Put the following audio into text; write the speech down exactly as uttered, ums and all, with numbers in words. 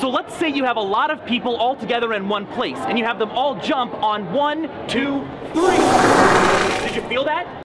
So let's say you have a lot of people all together in one place, and you have them all jump on one, two, three. Did you feel that?